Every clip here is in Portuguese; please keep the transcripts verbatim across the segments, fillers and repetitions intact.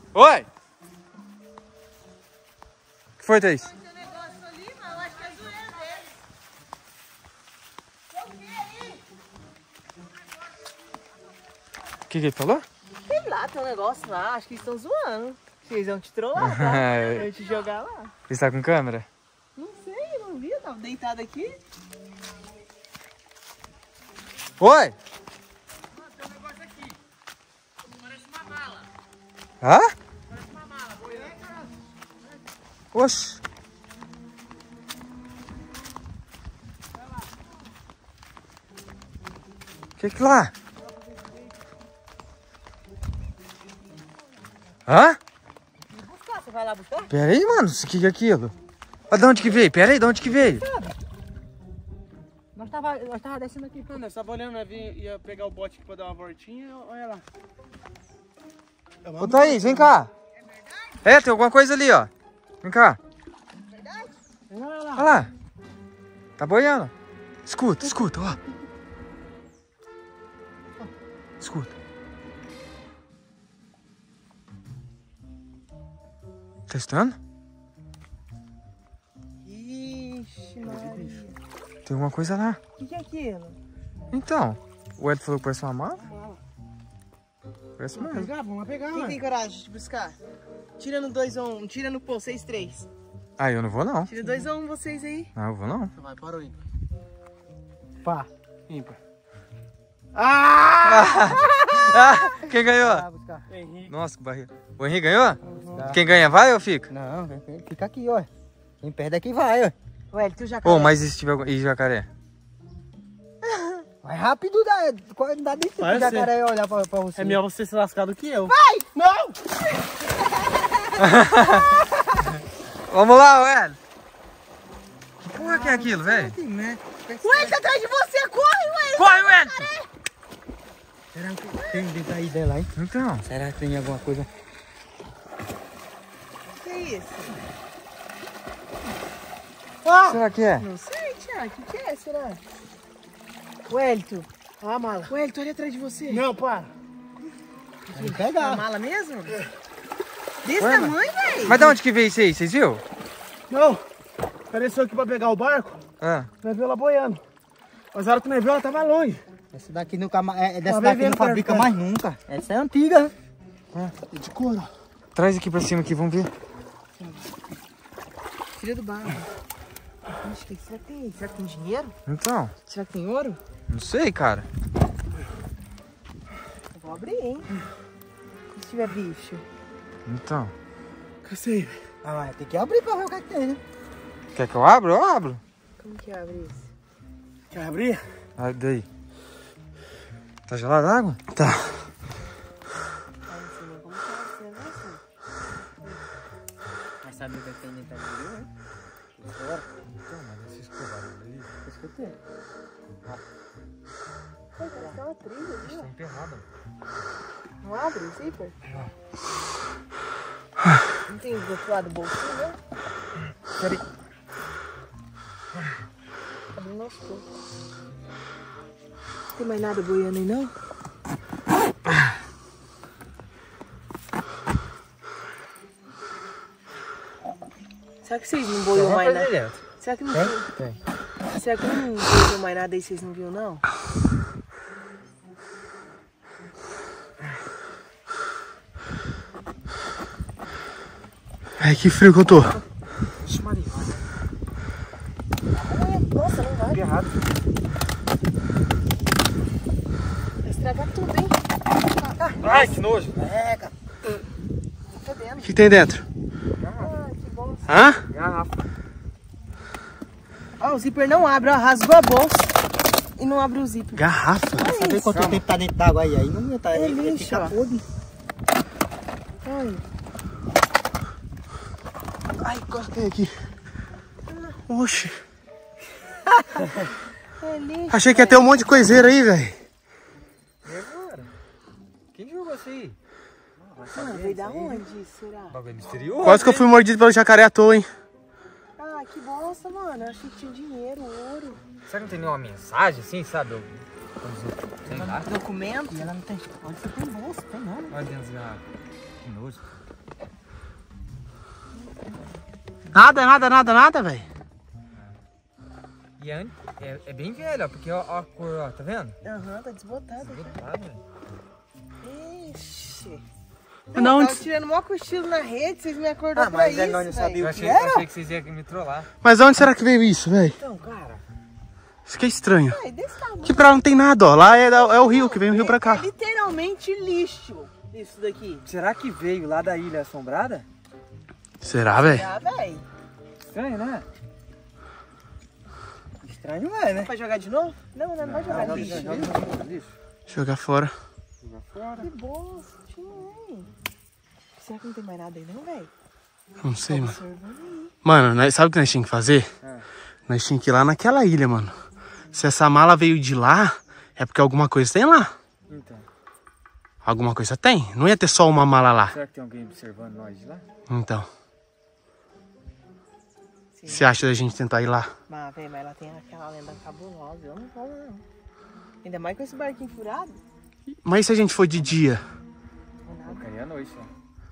Oi! O que foi, Thaís? Tem um negócio ali, mas eu acho que é zoeira deles. Eu vi aí. O que que ele falou? Sei lá, tem um negócio lá, acho que eles estão zoando. Eles vão te trollar, tá? Vão te jogar lá. Ele tá com câmera? Não sei, não vi, eu tava deitado aqui. Oi! Mano, tem um negócio aqui. Parece uma mala. Hã? Parece uma mala. Boiando, caralho. Oxi. Que que lá? Hã? Buscar, você vai lá buscar? Pera aí, mano. O que que é aquilo? Ó, de onde que veio? Pera aí, de onde que veio? Nós tava, nós tava descendo aqui. Mano, nós tava olhando, nós ia, ia pegar o bote aqui pra dar uma voltinha. Olha lá. Ô, Thaís, vem cá. É, tem alguma coisa ali, ó. Vem cá. Olha lá. Olha lá. Tá boiando. Escuta, escuta, ó. Escuta. Tá escutando? Ixi, Maria. Tem alguma coisa lá. O que, que é aquilo? Então, o Ed falou que parece uma mala. Parece Vamos mesmo. pegar, vamos pegar, Quem mano. tem coragem de buscar? Tira no dois a um, tira no pô, seis três. Ah, eu não vou não. Tira dois a um vocês aí. Não, eu vou não. Vai, parou ímpar. Pá. Ímpar. Ah! Ah, quem ganhou? Vai buscar. Henrique. Nossa, que barriga. O Henrique ganhou? Quem ganha vai ou fica? Não, fica aqui, ó. Quem perde aqui vai, ó. Ué, tu já Ô, mas e se tiver algum- e jacaré? Vai rápido, dá, não dá nem tempo Vai de ser. jacaré olhar pra, pra você. É melhor você ser lascado que eu. Vai! Não! Vamos lá, Ed. Que porra que é aquilo, velho? Né? Ué, ele tá atrás de você, corre, ué! Corre, Ed! Será que tem dentro aí dela, hein? Então. Será que tem alguma coisa? O que é isso? Ah! Será que é? Não sei, Thiago. O que, que é, será? Wellington. Olha a mala. Wellington, olha atrás de você. Não, para. Vai pegar. A mala mesmo? Desse Ué, tamanho, velho? Mas de onde que veio isso aí? Vocês viram? Não. Apareceu aqui pra pegar o barco. Ah. Nós viu ela boiando. Mas a hora que nós viu, ela tava longe. Essa daqui nunca mais. É, dessa Tá daqui vendo, não fabrica cara? mais nunca. Essa é antiga. É de couro. Traz aqui pra cima aqui, vamos ver. Filha do barco. Ixi, que será que tem? Será que tem dinheiro? Então, Será que tem ouro? não sei, cara. Eu vou abrir, hein? E se tiver bicho? Então. Cansei, velho. Ah, vai ter que abrir pra ver o que, é que tem, né? Quer que eu abra? Eu abro. Como que abre isso? Quer abrir? Ah, daí. Tá gelada a água? Tá. Ah, não sei nem como que é, você vai assim. Vai saber o que tem dentro da água, né? Agora? Então, mas esse escovaram ali. Eu escutei. Pô, parece uma trilha ali, Tá emperrada. ó. Não abre o zíper? Não tem do outro lado do bolsinho, né? Peraí. Abrindo aos poucos. Não tem mais nada boiando aí, não? Será que vocês não boiam mais nada? Será que não tem? Será que não boiam mais nada aí vocês não viram, não? Ai, que frio que eu tô. Vixe, Maria. Nossa, não vai. Errado. Vai estragar tudo, hein? Ai, que nojo. Pega. Tá dentro. O que tem dentro? Ah, que bom. Hã? Garrafa. Ó, o zíper não abre, ó. Rasgou a bolsa e não abre o zíper. Garrafa? Saber Quanto tempo tá dentro d'água aí? Aí não ia tá, É ele ia lixo, ficar ó. podre. Olha. Ai, cortei aqui. Oxe. É lixo. Achei que ia ter um monte de coiseira aí, velho. E agora? Quem jogou isso aí? Ah, veio da onde, será? Bagulho misterioso. Quase que eu fui mordido pelo jacaré à toa, hein? Ah, que bosta, mano. Eu achei que tinha dinheiro, ouro. Será que não tem nenhuma mensagem assim, sabe? Eu- Sei lá. Documento? E ela não tem. Onde você tem bolsa? Tem não. Olha dentro das garrafas. Que nojo. Nada, nada, nada, nada, velho. E é, é, é bem velho, ó, porque ó, ó a cor, ó, tá vendo? Aham, tá desbotado. Desbotado, velho. Ixi. Não, Eu onde- tava tirando o maior cochilo na rede, vocês me acordaram Ah, pra mas isso, aí nós não velho. sabia Eu o achei, que era. achei que vocês iam me trollar. Mas onde será que veio isso, velho? Então, cara. Isso que é estranho. Ai, desse tamanho. Aqui pra lá não tem nada, ó. Lá é, é o rio, que vem o rio pra É cá. literalmente lixo, isso daqui. Será que veio lá da Ilha Assombrada? Será, velho? Ah, velho. Estranho, né? Estranho é, né? Vai jogar de novo? Não, não, não vai jogar Joga- lixo. joga- joga no lixo. Jogar fora. Joga fora. Que bosta, hein? Será que não tem mais nada aí não, velho? Não sei, mano. Observando aí. Mano, nós- sabe o que nós tínhamos que fazer? Ah. Nós tínhamos que ir lá naquela ilha, mano. Se essa mala veio de lá, é porque alguma coisa tem lá. Então, Alguma coisa tem. Não ia ter só uma mala lá. será que tem alguém observando nós de lá? Então, Sim. você acha da gente tentar ir lá? Mas, velho, mas ela tem aquela lenda cabulosa. Eu não vou, não. Ainda mais com esse barquinho furado. Mas e se a gente for de dia? Não é Eu nada. queria à noite, ó.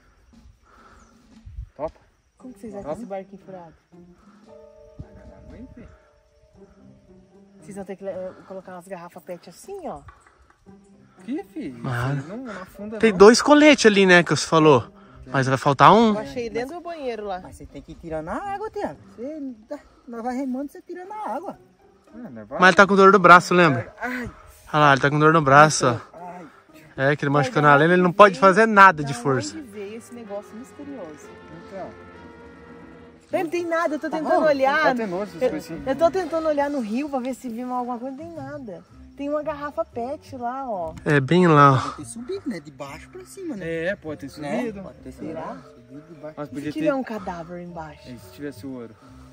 Topa? Como que vocês acham esse barquinho furado? Vem ver. Vocês vão ter que eh, colocar umas garrafas pet assim, ó. Que, filho? Mano. Isso aí Não, não afunda, Tem não. dois coletes ali, né, que você falou. Mas vai faltar um. Eu achei dentro do banheiro lá. Mas você tem que ir tirando a água, Tiago. Você, nós vai remando, você tira na água. Ah, não vai. Mas ele tá com dor no braço, lembra? Ai, Olha lá, ele tá com dor no braço, ó. ai. É, que ele machucou Mas na da lenda, ele não onde pode veio- fazer nada de da força. onde veio esse negócio misterioso? Então. Não tem nada, eu tô tentando bom, olhar. tá tendo essas eu, coisas assim. eu tô tentando olhar no rio pra ver se viu alguma coisa, não tem nada. Tem uma garrafa pet lá, ó. É bem lá, ó. Pode ter subido, né? De baixo pra cima, né? É, pode ter Né? subido. Pode ter Será? subido, subido de baixo. Mas Se podia tiver ter. um cadáver embaixo. É, se tivesse o ouro.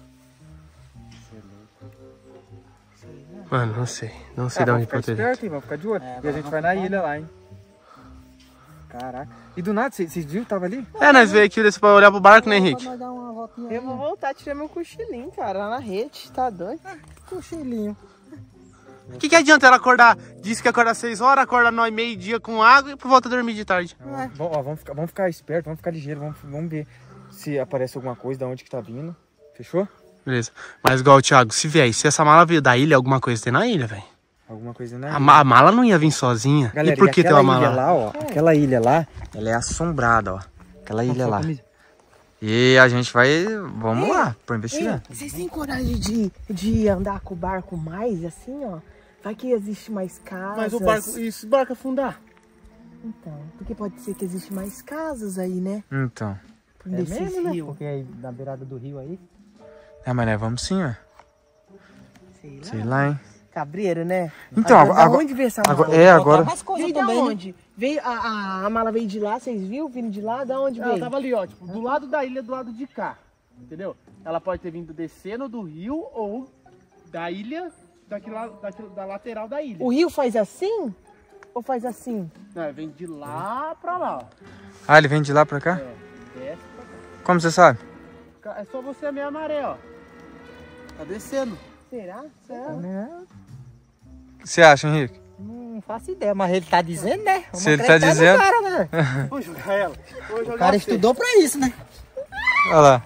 Sei lá. Mano, não sei. Não sei Ah, de vamos onde ficar pode ter. esperto, hein? Vamos ficar de olho. É, e a agora gente vamos vai na ficar, ilha lá, hein? Caraca. E do nada, vocês viram? Tava ali? É, nós veio aqui pra olhar pro barco, né, Pra Henrique? nós dar uma voltinha Eu aí, vou né? voltar a tirar meu cochilinho, cara, lá na rede, tá doido? Cochilinho. O que, que adianta ela acordar? Disse que acorda às seis horas, acorda nós meio-dia com água e por volta dormir de tarde. É. Vamos, ó, vamos, ficar, vamos ficar esperto, vamos ficar ligeiro, vamos, vamos ver se aparece alguma coisa, da onde que tá vindo. Fechou? Beleza. Mas igual o Thiago, se vier, se essa mala veio da ilha, alguma coisa tem na ilha, velho. Alguma coisa na A, ma- a mala não ia vir sozinha. Galera, e por que tem aquela uma mala ilha lá, ó, aquela ilha lá, ela é assombrada, ó. Aquela ilha lá. E a gente vai, vamos lá, pra investigar. Ei, vocês têm coragem de, de andar com o barco mais, assim, ó? Vai que existe mais casas. Mas o barco, e se o barco afundar? Então, porque pode ser que existe mais casas aí, né? Então. Por desses rios. Porque aí na beirada do rio aí. É, mas nós vamos sim, ó. Sei lá. Sei lá, hein. Cabreiro, né? Então, agora, da agora- onde veio essa mala? agora- é, agora- Mais coisa Veio da também, né? onde? Veio, a, a, a mala veio de lá, vocês viram? Vindo de lá? Da onde Ela veio? tava ali, ó, tipo, do lado da ilha, do lado de cá, entendeu? Ela pode ter vindo descendo do rio ou da ilha, daquele, la- daquele, da lateral da ilha. O rio faz assim? Ou faz assim? Não, vem de lá pra lá, ó. Ah, ele vem de lá pra cá? É, desce pra Como você sabe? cá. É só você a meia maré, ó. Tá descendo. Será? Será? O que você acha, Henrique? Não faço ideia, mas ele tá dizendo, né? Vamos Se ele tá acreditar no dizendo- Cara, né? Vou jogar ela. Vou jogar O cara você. estudou pra isso, né? Olha lá.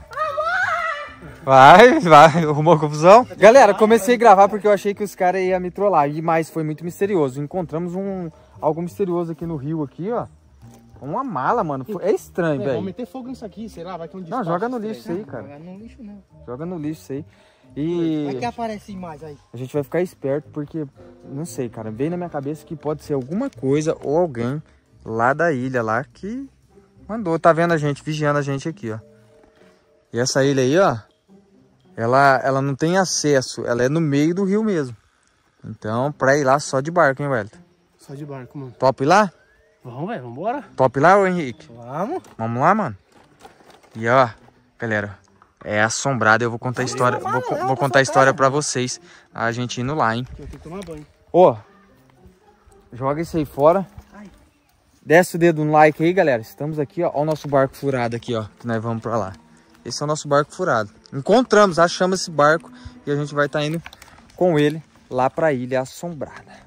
Vai, vai, arrumou confusão? Galera, comecei a gravar porque eu achei que os caras iam me trollar, e mas foi muito misterioso. Encontramos um algo misterioso aqui no rio, aqui, ó. Uma mala, mano. Foi- É estranho, É, vamos velho. meter fogo nisso aqui, sei lá, vai ter um Não, despacho joga no estranho. lixo isso aí, cara. Jogar no lixo, não. Joga no lixo isso aí. Vai E que aparece mais aí. a gente vai ficar esperto porque, não sei, cara, veio na minha cabeça que pode ser alguma coisa ou alguém lá da ilha lá que mandou, tá vendo a gente, vigiando a gente aqui, ó. E essa ilha aí, ó, ela, ela não tem acesso, ela é no meio do rio mesmo. Então, pra ir lá só de barco, hein, velho? Só de barco, mano. Top ir lá? Vamos, velho, vambora. Top ir lá, ô Henrique? Vamos. Vamos lá, mano. E ó, galera, é assombrado. Eu vou contar a história, vou, co- vou contar a história pra vocês. A gente indo lá, hein? Eu tenho que tomar banho. Ô, joga isso aí fora. Desce o dedo no like aí, galera. Estamos aqui, ó. Ó o nosso barco furado aqui, ó. Que nós vamos pra lá. Esse é o nosso barco furado. Encontramos, achamos esse barco. E a gente vai estar indo com ele lá pra Ilha Assombrada.